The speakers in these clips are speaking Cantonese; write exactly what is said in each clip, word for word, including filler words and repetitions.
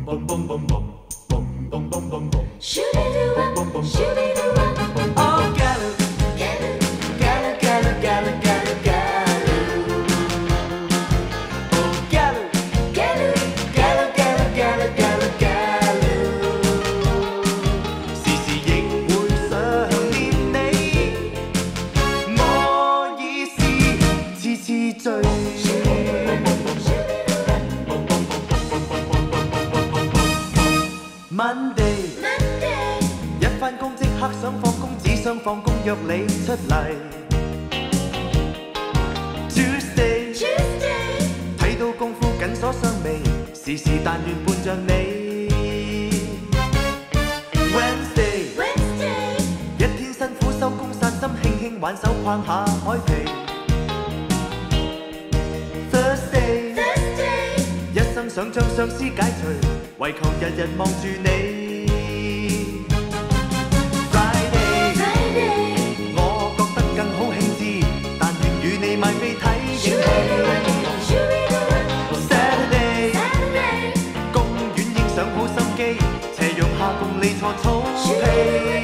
Monday， 一返工即刻想放工，只想放工約你出嚟。Tuesday， 睇到功夫緊鎖雙眉，時時但願伴着你。Wednesday， 一天辛苦收工散心，輕輕挽手逛下海皮。Thursday， 一生想將相思解除，為求日日望住你。Friday， 我覺得更好興致，但願與你買飛睇影戲。Saturday， 公園影相好心機，斜陽下共你坐草皮。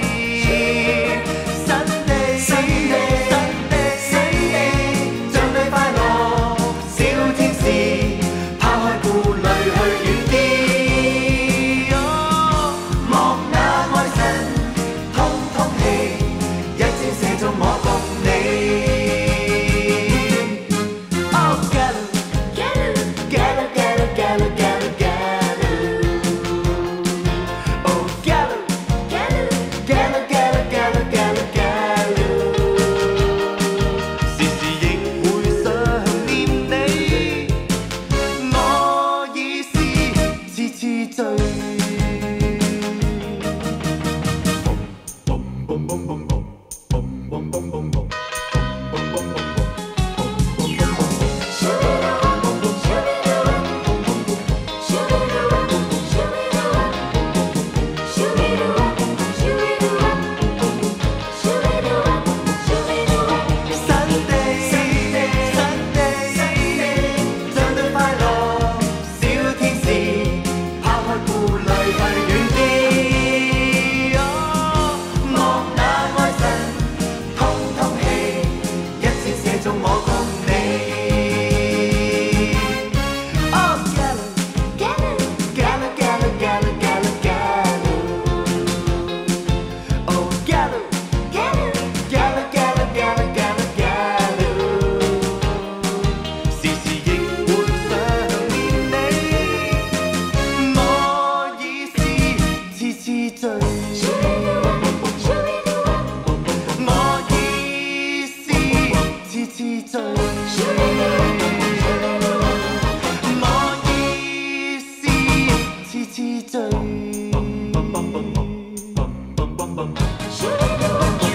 Shoot it